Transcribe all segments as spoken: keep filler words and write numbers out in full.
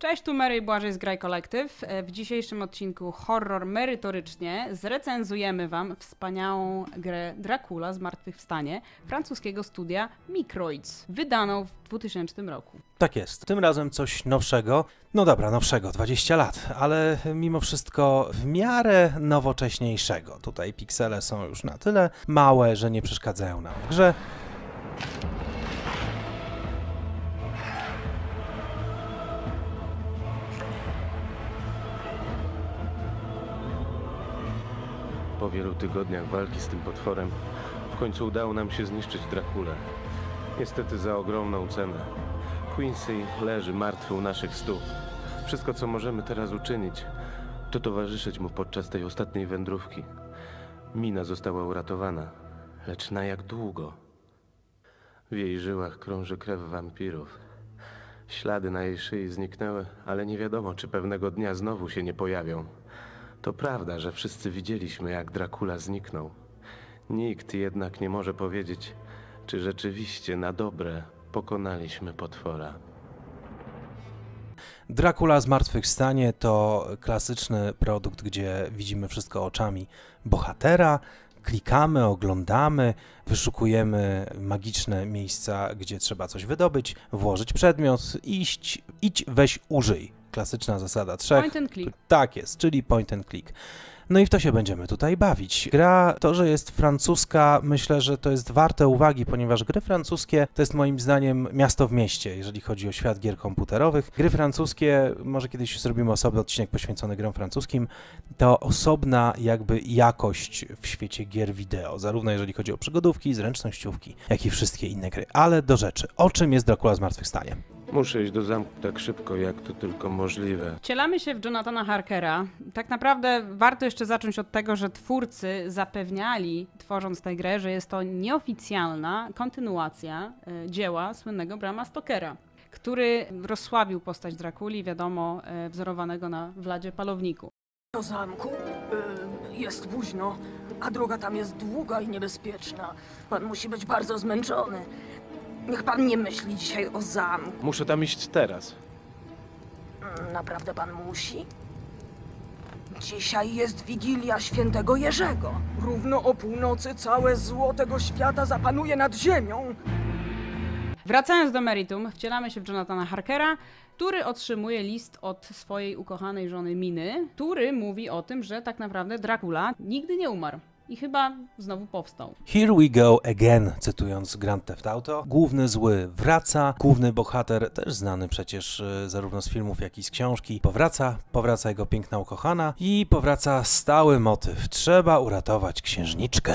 Cześć, tu Mary i Błażej z Graj Collective. W dzisiejszym odcinku horror merytorycznie zrecenzujemy Wam wspaniałą grę Dracula Zmartwychwstanie francuskiego studia Microids, wydaną w dwutysięcznym roku. Tak jest. Tym razem coś nowszego. No dobra, nowszego, dwadzieścia lat, ale mimo wszystko w miarę nowocześniejszego. Tutaj piksele są już na tyle małe, że nie przeszkadzają nam w grze. Po wielu tygodniach walki z tym potworem w końcu udało nam się zniszczyć Drakulę. Niestety za ogromną cenę. Quincy leży martwy u naszych stóp. Wszystko, co możemy teraz uczynić, to towarzyszyć mu podczas tej ostatniej wędrówki. Mina została uratowana, lecz na jak długo? W jej żyłach krąży krew wampirów. Ślady na jej szyi zniknęły, ale nie wiadomo, czy pewnego dnia znowu się nie pojawią. To prawda, że wszyscy widzieliśmy, jak Dracula zniknął. Nikt jednak nie może powiedzieć, czy rzeczywiście na dobre pokonaliśmy potwora. Dracula Zmartwychwstanie to klasyczny produkt, gdzie widzimy wszystko oczami bohatera, klikamy, oglądamy, wyszukujemy magiczne miejsca, gdzie trzeba coś wydobyć, włożyć przedmiot, iść, idź, weź, użyj. Klasyczna zasada trzech. Point and click. Tak jest, czyli point and click. No i w to się będziemy tutaj bawić. Gra, to, że jest francuska, myślę, że to jest warte uwagi, ponieważ gry francuskie to jest moim zdaniem miasto w mieście, jeżeli chodzi o świat gier komputerowych. Gry francuskie, może kiedyś zrobimy osobny odcinek poświęcony grom francuskim, to osobna jakby jakość w świecie gier wideo, zarówno jeżeli chodzi o przygodówki, zręcznościówki, jak i wszystkie inne gry. Ale do rzeczy. O czym jest Dracula Zmartwychwstanie? Muszę iść do zamku tak szybko, jak to tylko możliwe. Wcielamy się w Jonathana Harkera. Tak naprawdę warto jeszcze zacząć od tego, że twórcy zapewniali, tworząc tę grę, że jest to nieoficjalna kontynuacja y, dzieła słynnego Brama Stokera, który rozsławił postać Drakuli, wiadomo, y, wzorowanego na Vladzie Palowniku. Do zamku y, jest późno, a droga tam jest długa i niebezpieczna. Pan musi być bardzo zmęczony. Niech pan nie myśli dzisiaj o zamku. Muszę tam iść teraz. Naprawdę pan musi? Dzisiaj jest Wigilia Świętego Jerzego. Równo o północy całe zło tego świata zapanuje nad ziemią. Wracając do meritum, wcielamy się w Jonathana Harkera, który otrzymuje list od swojej ukochanej żony Miny, który mówi o tym, że tak naprawdę Dracula nigdy nie umarł. I chyba znowu powstał. Here we go again, cytując Grand Theft Auto. Główny zły wraca, główny bohater, też znany przecież zarówno z filmów, jak i z książki, powraca, powraca jego piękna ukochana i powraca stały motyw. Trzeba uratować księżniczkę.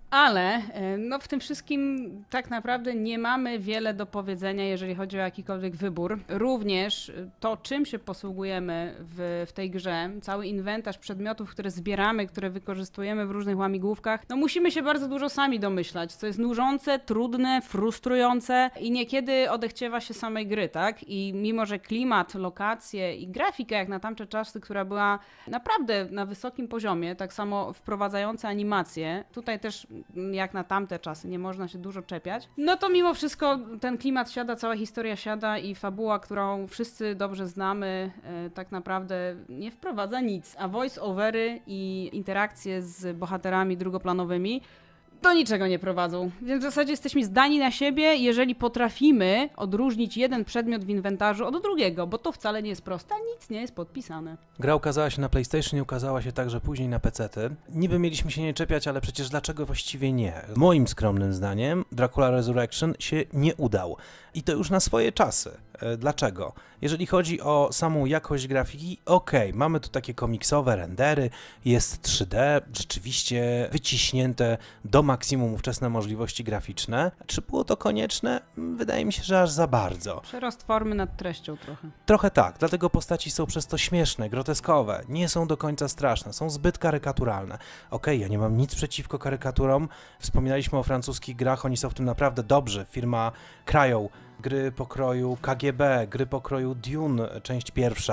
Ale no w tym wszystkim tak naprawdę nie mamy wiele do powiedzenia, jeżeli chodzi o jakikolwiek wybór. Również to, czym się posługujemy w, w tej grze, cały inwentarz przedmiotów, które zbieramy, które wykorzystujemy w różnych łamigłówkach, no musimy się bardzo dużo sami domyślać, co jest nużące, trudne, frustrujące i niekiedy odechciewa się samej gry, tak? I mimo, że klimat, lokacje i grafika, jak na tamte czasy, która była naprawdę na wysokim poziomie, tak samo wprowadzające animacje, tutaj też jak na tamte czasy, nie można się dużo czepiać, no to mimo wszystko ten klimat siada, cała historia siada i fabuła, którą wszyscy dobrze znamy, e, tak naprawdę nie wprowadza nic, a voice-overy i interakcje z bohaterami drugoplanowymi do niczego nie prowadzą. Więc w zasadzie jesteśmy zdani na siebie, jeżeli potrafimy odróżnić jeden przedmiot w inwentarzu od drugiego, bo to wcale nie jest proste, nic nie jest podpisane. Gra ukazała się na PlayStation i ukazała się także później na pecety. Niby mieliśmy się nie czepiać, ale przecież dlaczego właściwie nie? Moim skromnym zdaniem Dracula Resurrection się nie udał. I to już na swoje czasy. Dlaczego? Jeżeli chodzi o samą jakość grafiki, okej, okay, mamy tu takie komiksowe rendery, jest trzy D, rzeczywiście wyciśnięte do maksimum ówczesne możliwości graficzne. Czy było to konieczne? Wydaje mi się, że aż za bardzo. Przerost formy nad treścią trochę. Trochę tak, dlatego postaci są przez to śmieszne, groteskowe, nie są do końca straszne, są zbyt karykaturalne. Okej, okay, ja nie mam nic przeciwko karykaturom, wspominaliśmy o francuskich grach, oni są w tym naprawdę dobrzy, firma Cryo, gry pokroju K G B, gry pokroju Dune, część pierwsza.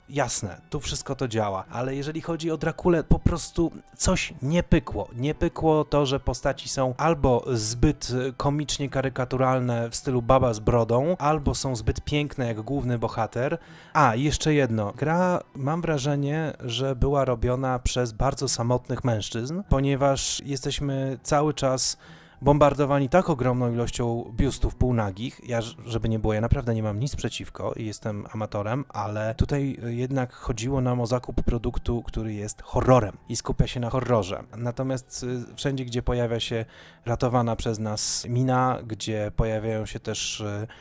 jasne, tu wszystko to działa, ale jeżeli chodzi o Drakulę, po prostu coś nie pykło. Nie pykło to, że postaci są albo zbyt komicznie karykaturalne w stylu baba z brodą, albo są zbyt piękne jak główny bohater. A, jeszcze jedno. Gra, mam wrażenie, że była robiona przez bardzo samotnych mężczyzn, ponieważ jesteśmy cały czas bombardowani tak ogromną ilością biustów półnagich. Ja, żeby nie było, ja naprawdę nie mam nic przeciwko i jestem amatorem, ale tutaj jednak chodziło nam o zakup produktu, który jest horrorem i skupia się na horrorze. Natomiast wszędzie, gdzie pojawia się ratowana przez nas Mina, gdzie pojawiają się też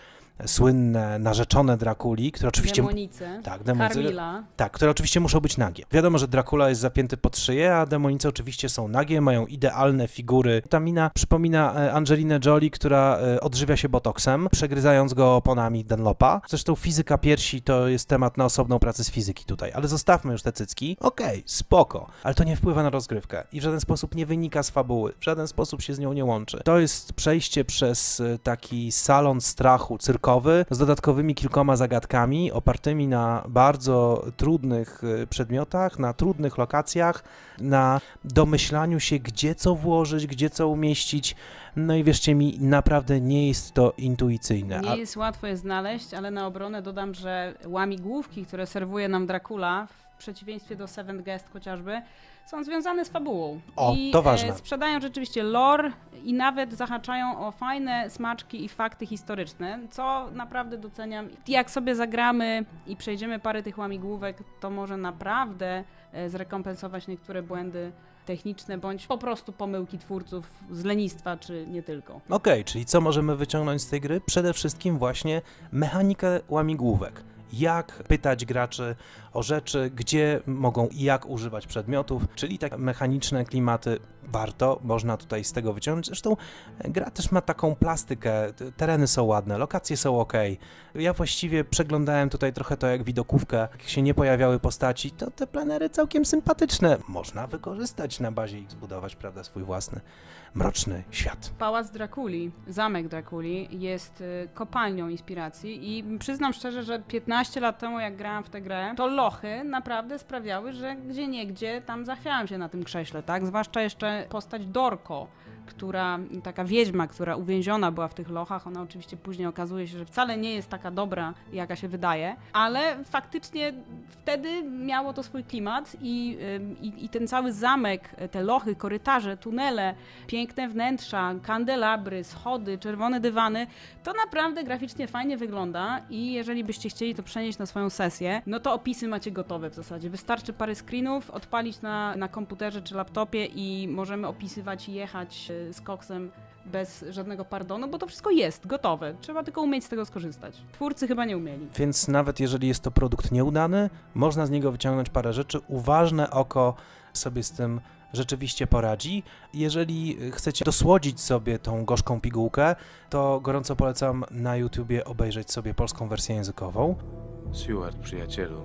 słynne, narzeczone Drakuli, które oczywiście... Demonice, tak, demonice, Carmilla. Tak, które oczywiście muszą być nagie. Wiadomo, że Dracula jest zapięty pod szyję, a demonice oczywiście są nagie, mają idealne figury. Ta Mina przypomina Angelinę Jolie, która odżywia się botoksem, przegryzając go oponami Dunlopa. Zresztą fizyka piersi to jest temat na osobną pracę z fizyki tutaj, ale zostawmy już te cycki. Okej, okay, spoko, ale to nie wpływa na rozgrywkę i w żaden sposób nie wynika z fabuły, w żaden sposób się z nią nie łączy. To jest przejście przez taki salon strachu cyrkowy, z dodatkowymi kilkoma zagadkami opartymi na bardzo trudnych przedmiotach, na trudnych lokacjach, na domyślaniu się, gdzie co włożyć, gdzie co umieścić. No i wierzcie mi, naprawdę nie jest to intuicyjne. Nie jest łatwo je znaleźć, ale na obronę dodam, że łamigłówki, które serwuje nam Dracula, w przeciwieństwie do Seventh Guest chociażby, są związane z fabułą. O, I to ważne. E, sprzedają rzeczywiście lore i nawet zahaczają o fajne smaczki i fakty historyczne, co naprawdę doceniam. Jak sobie zagramy i przejdziemy parę tych łamigłówek, to może naprawdę e, zrekompensować niektóre błędy techniczne, bądź po prostu pomyłki twórców z lenistwa, czy nie tylko. Okej, okay, czyli co możemy wyciągnąć z tej gry? Przede wszystkim właśnie mechanikę łamigłówek. Jak pytać graczy o rzeczy, gdzie mogą i jak używać przedmiotów, czyli takie mechaniczne klimaty warto, można tutaj z tego wyciągnąć. Zresztą gra też ma taką plastykę, tereny są ładne, lokacje są ok. Ja właściwie przeglądałem tutaj trochę to jak widokówkę, jak się nie pojawiały postaci, to te plenery całkiem sympatyczne. Można wykorzystać na bazie ich zbudować, prawda, swój własny mroczny świat. Pałac Drakuli, zamek Drakuli jest kopalnią inspiracji i przyznam szczerze, że piętnaście lat temu jak grałam w tę grę, to lochy naprawdę sprawiały, że gdzieniegdzie tam zachwiałam się na tym krześle, tak? Zwłaszcza jeszcze postać Dorko, która, taka wiedźma, która uwięziona była w tych lochach, ona oczywiście później okazuje się, że wcale nie jest taka dobra, jaka się wydaje, ale faktycznie wtedy miało to swój klimat i, i, i ten cały zamek, te lochy, korytarze, tunele, piękne wnętrza, kandelabry, schody, czerwone dywany, to naprawdę graficznie fajnie wygląda i jeżeli byście chcieli to przenieść na swoją sesję, no to opisy macie gotowe w zasadzie. Wystarczy parę screenów, odpalić na, na komputerze czy laptopie i możemy opisywać i jechać z koksem bez żadnego pardonu, bo to wszystko jest gotowe. Trzeba tylko umieć z tego skorzystać. Twórcy chyba nie umieli. Więc nawet jeżeli jest to produkt nieudany, można z niego wyciągnąć parę rzeczy. Uważne oko sobie z tym rzeczywiście poradzi. Jeżeli chcecie dosłodzić sobie tą gorzką pigułkę, to gorąco polecam na YouTubie obejrzeć sobie polską wersję językową. Stuart, przyjacielu,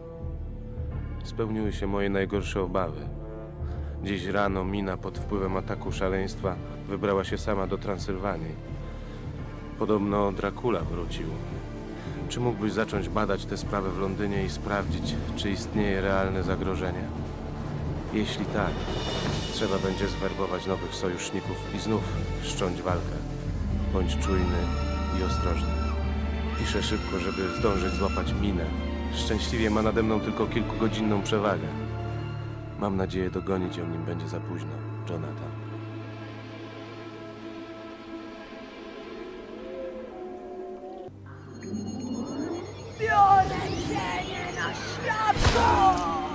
spełniły się moje najgorsze obawy. Dziś rano Mina pod wpływem ataku szaleństwa wybrała się sama do Transylwanii. Podobno Dracula wrócił. Czy mógłbyś zacząć badać tę sprawę w Londynie i sprawdzić, czy istnieje realne zagrożenie? Jeśli tak, trzeba będzie zwerbować nowych sojuszników i znów wszcząć walkę. Bądź czujny i ostrożny. Piszę szybko, żeby zdążyć złapać Minę. Szczęśliwie ma nade mną tylko kilkugodzinną przewagę. Mam nadzieję dogonić ją, nim będzie za późno. Jonathan. Biorę cienie na światło!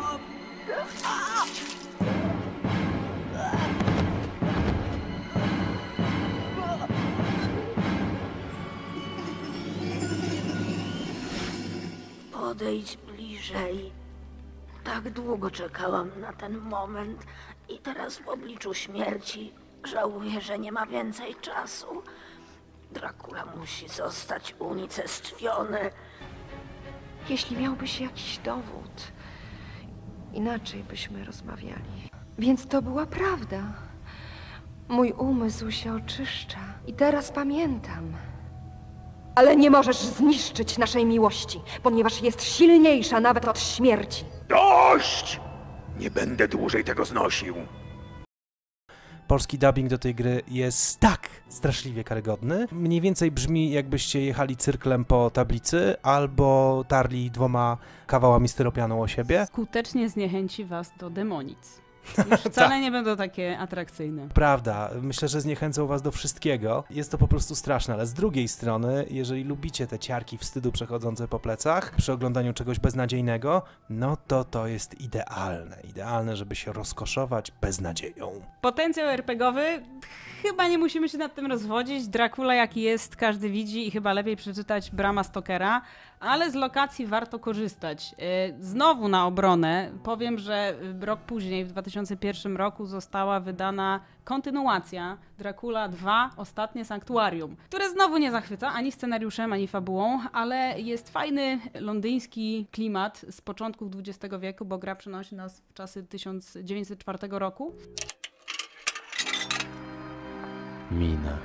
Podejdź bliżej. Tak długo czekałam na ten moment i teraz w obliczu śmierci żałuję, że nie ma więcej czasu. Dracula musi zostać unicestwiony. Jeśli miałbyś jakiś dowód, inaczej byśmy rozmawiali. Więc to była prawda. Mój umysł się oczyszcza i teraz pamiętam. Ale nie możesz zniszczyć naszej miłości, ponieważ jest silniejsza nawet od śmierci. Dość! Nie będę dłużej tego znosił. Polski dubbing do tej gry jest tak straszliwie karygodny. Mniej więcej brzmi, jakbyście jechali cyrklem po tablicy albo tarli dwoma kawałami styropianu o siebie. Skutecznie zniechęci was do demonic. Już wcale nie będą takie atrakcyjne. Prawda, myślę, że zniechęcą was do wszystkiego. Jest to po prostu straszne, ale z drugiej strony, jeżeli lubicie te ciarki wstydu przechodzące po plecach przy oglądaniu czegoś beznadziejnego, no to to jest idealne. Idealne, żeby się rozkoszować beznadzieją. Potencjał er pe gie owy, chyba nie musimy się nad tym rozwodzić. Dracula jaki jest, każdy widzi i chyba lepiej przeczytać Brama Stokera, ale z lokacji warto korzystać. Znowu na obronę powiem, że rok później, w dwa tysiące pierwszym roku, została wydana kontynuacja Dracula dwa, Ostatnie Sanktuarium, które znowu nie zachwyca ani scenariuszem, ani fabułą, ale jest fajny londyński klimat z początków dwudziestego wieku, bo gra przenosi nas w czasy tysiąc dziewięćset czwartego roku. Mina.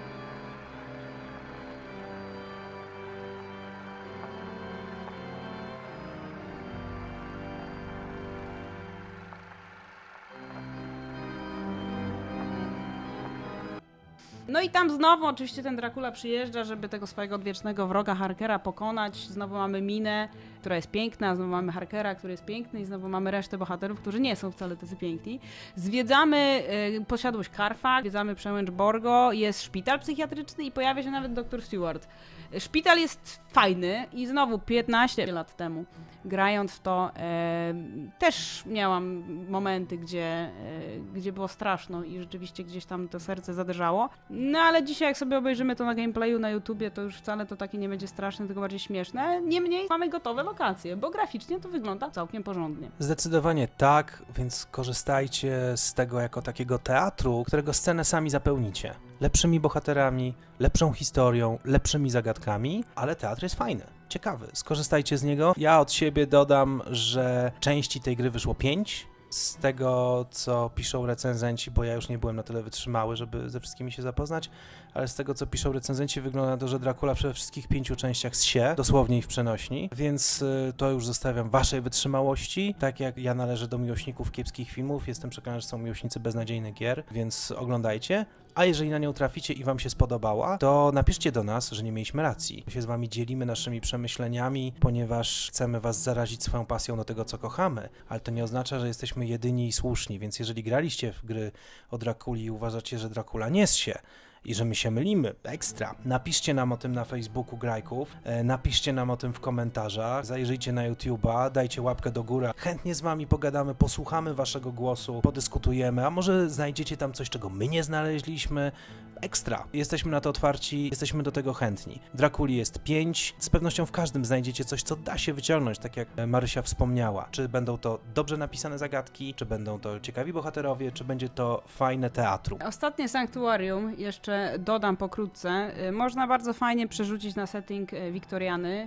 No i tam znowu oczywiście ten Dracula przyjeżdża, żeby tego swojego odwiecznego wroga Harkera pokonać. Znowu mamy Minę, która jest piękna, znowu mamy Harkera, który jest piękny i znowu mamy resztę bohaterów, którzy nie są wcale tacy piękni. Zwiedzamy y, posiadłość Carfax, zwiedzamy przełęcz Borgo, jest szpital psychiatryczny i pojawia się nawet doktor Stewart. Szpital jest fajny i znowu piętnaście lat temu, grając w to, e, też miałam momenty, gdzie, e, gdzie było straszno i rzeczywiście gdzieś tam to serce zadrżało. No ale dzisiaj jak sobie obejrzymy to na gameplayu na YouTubie, to już wcale to takie nie będzie straszne, tylko bardziej śmieszne. Niemniej mamy gotowe lokacje, bo graficznie to wygląda całkiem porządnie. Zdecydowanie tak, więc korzystajcie z tego jako takiego teatru, którego scenę sami zapełnicie. Lepszymi bohaterami, lepszą historią, lepszymi zagadkami, ale teatr jest fajny, ciekawy. Skorzystajcie z niego. Ja od siebie dodam, że części tej gry wyszło pięć. Z tego, co piszą recenzenci, bo ja już nie byłem na tyle wytrzymały, żeby ze wszystkimi się zapoznać, ale z tego, co piszą recenzenci, wygląda na to, że Dracula we wszystkich pięciu częściach zsie, dosłownie i w przenośni, więc y, to już zostawiam waszej wytrzymałości. Tak jak ja należę do miłośników kiepskich filmów, jestem przekonany, że są miłośnicy beznadziejnych gier, więc oglądajcie. A jeżeli na nią traficie i wam się spodobała, to napiszcie do nas, że nie mieliśmy racji. My się z wami dzielimy naszymi przemyśleniami, ponieważ chcemy was zarazić swoją pasją do tego, co kochamy, ale to nie oznacza, że jesteśmy jedyni i słuszni, więc jeżeli graliście w gry o Drakuli i uważacie, że Dracula nie zsie, i że my się mylimy, ekstra. Napiszcie nam o tym na Facebooku Grajków, e, napiszcie nam o tym w komentarzach, zajrzyjcie na YouTube'a, dajcie łapkę do góry. Chętnie z wami pogadamy, posłuchamy waszego głosu, podyskutujemy, a może znajdziecie tam coś, czego my nie znaleźliśmy. Ekstra. Jesteśmy na to otwarci, jesteśmy do tego chętni. Drakuli jest pięć. Z pewnością w każdym znajdziecie coś, co da się wyciągnąć, tak jak Marysia wspomniała. Czy będą to dobrze napisane zagadki, czy będą to ciekawi bohaterowie, czy będzie to fajne teatrum. Ostatnie Sanktuarium, jeszcze dodam pokrótce, można bardzo fajnie przerzucić na setting Wiktoriany,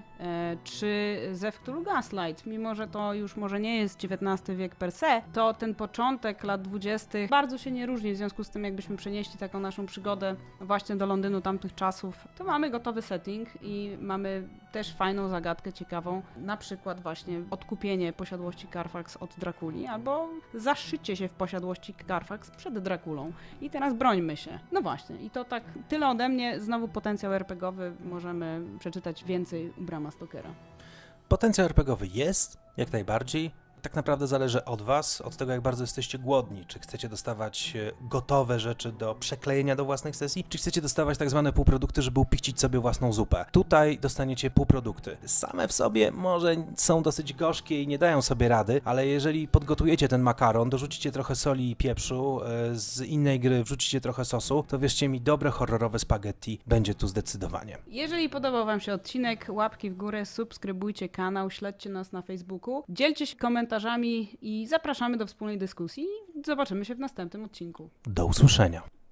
czy ze Cthulhu Gaslight. Mimo że to już może nie jest dziewiętnasty wiek per se, to ten początek lat dwudziestych bardzo się nie różni, w związku z tym jakbyśmy przenieśli taką naszą przygodę właśnie do Londynu tamtych czasów, to mamy gotowy setting i mamy też fajną zagadkę ciekawą, na przykład właśnie odkupienie posiadłości Carfax od Drakuli, albo zaszycie się w posiadłości Carfax przed Drakulą. I teraz brońmy się. No właśnie, i to tak tyle ode mnie. Znowu potencjał er pe gie owy, możemy przeczytać więcej u Brama Stokera. Potencjał er pe gie owy jest, jak najbardziej. Tak naprawdę zależy od was, od tego, jak bardzo jesteście głodni. Czy chcecie dostawać gotowe rzeczy do przeklejenia do własnych sesji, czy chcecie dostawać tak zwane półprodukty, żeby upichcić sobie własną zupę. Tutaj dostaniecie półprodukty. Same w sobie może są dosyć gorzkie i nie dają sobie rady, ale jeżeli podgotujecie ten makaron, dorzucicie trochę soli i pieprzu, z innej gry wrzucicie trochę sosu, to wierzcie mi, dobre horrorowe spaghetti będzie tu zdecydowanie. Jeżeli podobał wam się odcinek, łapki w górę, subskrybujcie kanał, śledźcie nas na Facebooku, dzielcie się komentarzami i zapraszamy do wspólnej dyskusji. Zobaczymy się w następnym odcinku. Do usłyszenia.